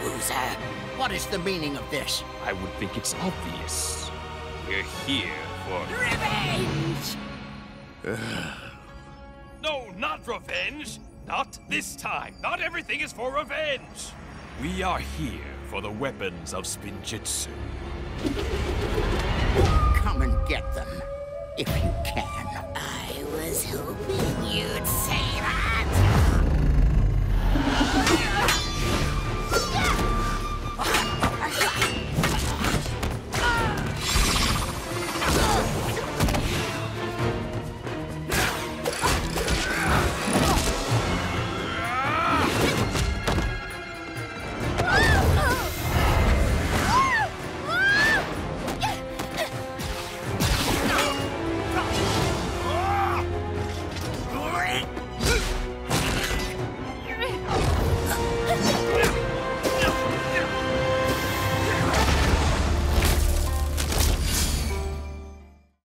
loser. What is the meaning of this? I would think it's obvious. We're here for Revenge! No, not revenge! Not this time! Not everything is for revenge! We are here for the weapons of Spinjitzu. Come and get them, if you can. I was hoping you'd say that.